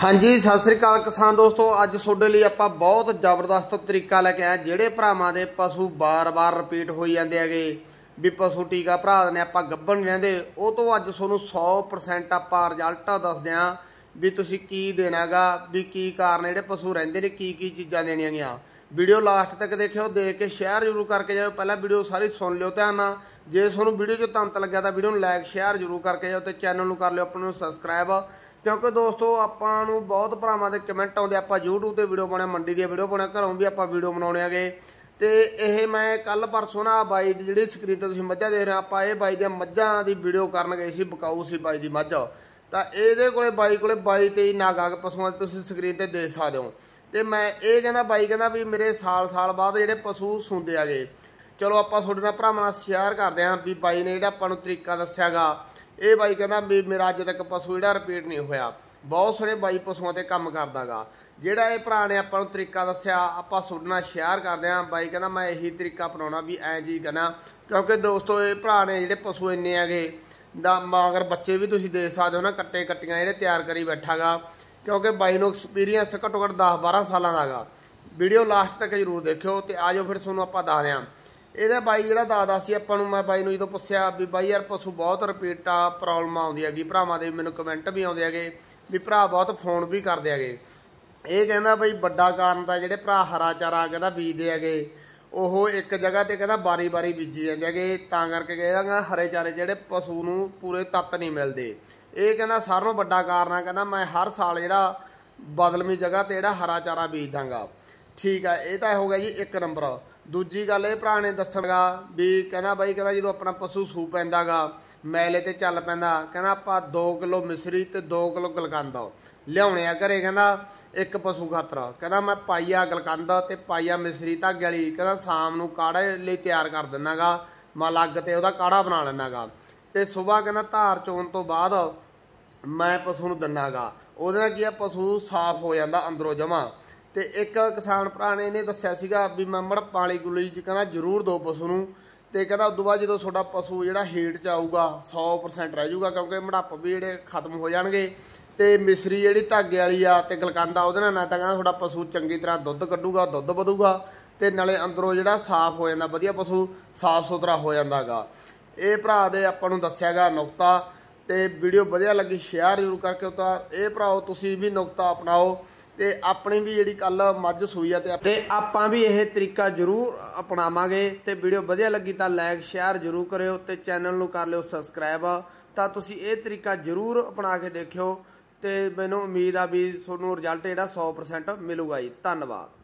हाँ जी सत श्री अकाल किसान दोस्तों, अज तुहाडे लई आपां बहुत जबरदस्त तरीका लैके आए। जिहड़े भरावां दे पशु बार बार रिपीट हो जाते हैगे भी पशु टीका भरा देने आपां गब्बन नहीं रहिंदे, वो तो अज तुहानूं 100% आपां रिजल्ट दसदे हां भी तुसीं की देना गा, भी की कारण जिहड़े पशु रहिंदे ने की चीज़ां देणियां गीਆਂ। वीडियो लास्ट तक देखियो, देख के शेयर जरूर करके जाओ। पहला वीडियो सारी सुन लियो ध्यान नाल। जे तुहानूं वीडियो 'ਚ तंत लग्या तो वीडियो लाइक शेयर जरूर करके जाओ, तो चैनल नूं कर लियो अपने सबसक्राइब। क्योंकि दोस्तों आपां नूं बहुत भरावां दे कमेंट आउंदे, आपां यूट्यूब ते वीडियो पाउने, मंडी दी वीडियो पाउने, घरों भी आपां वीडियो बनाउणे हैगे। ते इह मैं कल परसों ना बाई दी जिहड़ी स्क्रीन ते तुसीं मੱਝਾਂ देख रहे आपां इह बाई दी मੱਝਾਂ दी वीडियो करन गए सी, बकाऊ सी बाई दी मੱਝ। तां इहदे कोले बाई कोले 22-23 नाग आ पशुआं दे तुसीं स्क्रीन ते देख सकदे हो। ते मैं ये कहना बाई कहना भी मेरे साल बाद जिहड़े पशु सूंदे हैगे। चलो आपां तुहाडे नाल भरावां नाल शेयर करदे हां भी बाई ने जिहड़ा आपां नूं तरीका दस्सिआ गा। ਇਹ ਬਾਈ ਕਹਿੰਦਾ ਵੀ ਮੇਰਾ ਅੱਜ ਤੱਕ ਪਸ਼ੂ ਜਿਹੜਾ ਰਿਪੀਟ ਨਹੀਂ ਹੋਇਆ। ਬਹੁਤ ਸਾਰੇ ਬਾਈ ਪਸ਼ੂਆਂ 'ਤੇ ਕੰਮ ਕਰਦਾ ਗਾ। ਜਿਹੜਾ ਇਹ ਭਰਾ ਨੇ ਆਪਾਂ ਨੂੰ ਤਰੀਕਾ ਦੱਸਿਆ ਆਪਾਂ ਤੁਹਾਡੇ ਨਾਲ ਸ਼ੇਅਰ ਕਰਦੇ ਹਾਂ। ਬਾਈ ਕਹਿੰਦਾ ਮੈਂ ਇਹੀ ਤਰੀਕਾ ਅਪਣਾਉਣਾ ਵੀ ਐਂ ਜੀ ਕਹਿੰਦਾ, ਕਿਉਂਕਿ ਦੋਸਤੋ ਇਹ ਭਰਾ ਨੇ ਜਿਹੜੇ ਪਸ਼ੂ ਇੰਨੇ ਹੈਗੇ ਦਾ ਮਗਰ ਬੱਚੇ ਵੀ ਤੁਸੀਂ ਦੇਖ ਸਕਦੇ ਹੋ ਨਾ, ਕੱਟੇ ਕੱਟੀਆਂ ਜਿਹੜੇ ਤਿਆਰ ਕਰੀ ਬੈਠਾ ਗਾ। ਕਿਉਂਕਿ ਬਾਈ ਨੂੰ ਐਕਸਪੀਰੀਅੰਸ ਘੱਟੋ ਘੱਟ 10-12 ਸਾਲਾਂ ਦਾ ਗਾ। ਵੀਡੀਓ ਲਾਸਟ ਤੱਕ ਜ਼ਰੂਰ ਦੇਖਿਓ ਤੇ ਆ ਜਾਓ ਫਿਰ ਤੁਹਾਨੂੰ ਆਪਾਂ ਦੱਸਦੇ ਹਾਂ। ਇਹਦਾ ਬਾਈ ਜਿਹੜਾ ਦੱਸਦਾ ਸੀ ਆਪਾਂ ਨੂੰ, ਮੈਂ ਬਾਈ ਨੂੰ ਜਦੋਂ ਪੁੱਛਿਆ ਵੀ ਬਾਈ ਯਾਰ ਪਸ਼ੂ ਬਹੁਤ ਰਿਪੀਟਾਂ ਪ੍ਰੋਬਲਮ ਆਉਂਦੀ ਹੈਗੀ ਭਰਾਵਾਂ ਦੇ, ਮੈਨੂੰ ਕਮੈਂਟ ਵੀ ਆਉਂਦੇ ਹੈਗੇ ਵੀ ਭਰਾ ਬਹੁਤ ਫੋਨ ਵੀ ਕਰਦੇ ਹੈਗੇ। ਇਹ ਕਹਿੰਦਾ ਬਈ ਵੱਡਾ ਕਾਰਨ ਤਾਂ ਜਿਹੜੇ ਭਰਾ ਹਰਾ ਚਾਰਾ ਕਹਿੰਦਾ ਬੀਜਦੇ ਹੈਗੇ, ਉਹ ਇੱਕ ਜਗ੍ਹਾ 'ਤੇ ਕਹਿੰਦਾ ਵਾਰੀ ਬੀਜੀ ਜਾਂਦੇ ਹੈਗੇ, ਤਾਂ ਕਰਕੇ ਕਹਿੰਦਾ ਹਰੇ ਚਾਰੇ ਜਿਹੜੇ ਪਸ਼ੂ ਨੂੰ ਪੂਰੇ ਤੱਤ ਨਹੀਂ ਮਿਲਦੇ। ਇਹ ਕਹਿੰਦਾ ਸਾਰਿਆਂ ਨਾਲੋਂ ਵੱਡਾ ਕਾਰਨ ਆ, ਕਹਿੰਦਾ ਮੈਂ ਹਰ ਸਾਲ ਜਿਹੜਾ ਬਦਲਵੀਂ ਜਗ੍ਹਾ 'ਤੇ ਜਿਹੜਾ ਹਰਾ ਚਾਰਾ ਬੀਜ ਦਾਂਗਾ। ਠੀਕ ਆ, ਇਹ ਤਾਂ ਹੋ ਗਿਆ ਜੀ ਇੱਕ ਨੰਬਰ। ਦੂਜੀ ਗੱਲ ਇਹ ਭਰਾ ਨੇ ਦੱਸਣਗਾ ਵੀ ਕਹਿੰਦਾ ਬਾਈ ਕਹਿੰਦਾ ਜਦੋਂ ਆਪਣਾ ਪਸ਼ੂ ਸੂ ਪੈਂਦਾ ਗਾ, ਮੈਲੇ ਤੇ ਚੱਲ ਪੈਂਦਾ, ਕਹਿੰਦਾ ਆਪਾਂ 2 ਕਿਲੋ ਮਿਸਰੀ ਤੇ 2 ਕਿਲੋ ਗਲਕੰਦ ਲਿਆਉਣੇ ਆ ਘਰੇ। ਕਹਿੰਦਾ ਇੱਕ ਪਸ਼ੂ ਖਾਤਰ ਕਹਿੰਦਾ ਮੈਂ ਪਾਈਆ ਗਲਕੰਦ ਤੇ ਪਾਈਆ ਮਿਸਰੀ ਧਾਗੇ ਵਾਲੀ ਕਹਿੰਦਾ ਸ਼ਾਮ ਨੂੰ ਕਾੜੇ ਲਈ ਤਿਆਰ ਕਰ ਦਿੰਦਾ ਗਾ। ਮੈਂ ਲੱਗ ਤੇ ਉਹਦਾ ਕਾੜਾ ਬਣਾ ਲੈਂਦਾ ਗਾ ਤੇ ਸਵੇਰ ਕਹਿੰਦਾ ਧਾਰ ਚੋਣ ਤੋਂ ਬਾਅਦ ਮੈਂ ਪਸ਼ੂ ਨੂੰ ਦਿੰਦਾ ਗਾ। ਉਹਦੇ ਨਾਲ ਕੀ ਆ, ਪਸ਼ੂ ਸਾਫ਼ ਹੋ ਜਾਂਦਾ ਅੰਦਰੋਂ ਜਮਾ। ਤੇ ਇੱਕ ਕਿਸਾਨ ਭਰਾ ਨੇ ਇਹਨੇ ਦੱਸਿਆ ਸੀਗਾ ਵੀ ਮੈਂ ਮੜੱਪਾਂ ਵਾਲੀ ਗੁਲੀ 'ਚ ਕਹਿੰਦਾ ਜ਼ਰੂਰ ਦਿਓ ਪਸ਼ੂ ਨੂੰ। ਤੇ ਕਹਿੰਦਾ ਉਦੋਂ ਬਾਅਦ ਜਦੋਂ ਤੁਹਾਡਾ ਪਸ਼ੂ ਜਿਹੜਾ ਹੀਟ 'ਚ ਆਊਗਾ 100% ਰਹਿ ਜਾਊਗਾ, ਕਿਉਂਕਿ ਮੜੱਪ ਵੀ ਜਿਹੜੇ ਖਤਮ ਹੋ ਜਾਣਗੇ। ਤੇ ਮਿਸਰੀ ਜਿਹੜੀ ਧਾਗੇ ਵਾਲੀ ਆ ਤੇ ਗਲਕੰਦ ਆ, ਉਹਦੇ ਨਾਲ ਨਾ ਤਾਂ ਕਹਿੰਦਾ ਤੁਹਾਡਾ ਪਸ਼ੂ ਚੰਗੀ ਤਰ੍ਹਾਂ ਦੁੱਧ ਕੱਢੂਗਾ, ਦੁੱਧ ਵਧੂਗਾ ਤੇ ਨਾਲੇ ਅੰਦਰੋਂ ਜਿਹੜਾ ਸਾਫ਼ ਹੋ ਜਾਂਦਾ, ਵਧੀਆ ਪਸ਼ੂ ਸਾਫ਼ ਸੁਥਰਾ ਹੋ ਜਾਂਦਾ ਗਾ। ਇਹ ਭਰਾ ਦੇ ਆਪਾਂ ਨੂੰ ਦੱਸਿਆ ਗਾ ਨੁਕਤਾ। ਤੇ ਵੀਡੀਓ ਵਧੀਆ ਲੱਗੀ ਸ਼ੇਅਰ ਜ਼ਰੂਰ ਕਰਕੇ ਤਾਂ ਇਹ ਭਰਾਓ ਤੁਸੀਂ ਵੀ ਨੁਕਤਾ ਅਪਣਾਓ। ਤੇ ਆਪਣੀ ਵੀ ਜਿਹੜੀ ਕੱਲ ਮੱਝ ਸੂਈ ਆ ਤੇ ਆਪਾਂ ਵੀ ਇਹ ਤਰੀਕਾ ਜ਼ਰੂਰ ਅਪਣਾਵਾਂਗੇ। ਤੇ ਵੀਡੀਓ ਵਧੀਆ ਲੱਗੀ ਤਾਂ ਲਾਈਕ ਸ਼ੇਅਰ ਜ਼ਰੂਰ ਕਰਿਓ ਤੇ ਚੈਨਲ ਨੂੰ ਕਰ ਲਿਓ ਸਬਸਕ੍ਰਾਈਬ। ਤਾਂ ਤੁਸੀਂ ਇਹ ਤਰੀਕਾ ਜ਼ਰੂਰ ਅਪਣਾ ਕੇ ਦੇਖਿਓ ਤੇ ਮੈਨੂੰ ਉਮੀਦ ਆ ਵੀ ਤੁਹਾਨੂੰ ਰਿਜ਼ਲਟ ਜਿਹੜਾ 100% ਮਿਲੂਗਾ ਜੀ। ਧੰਨਵਾਦ।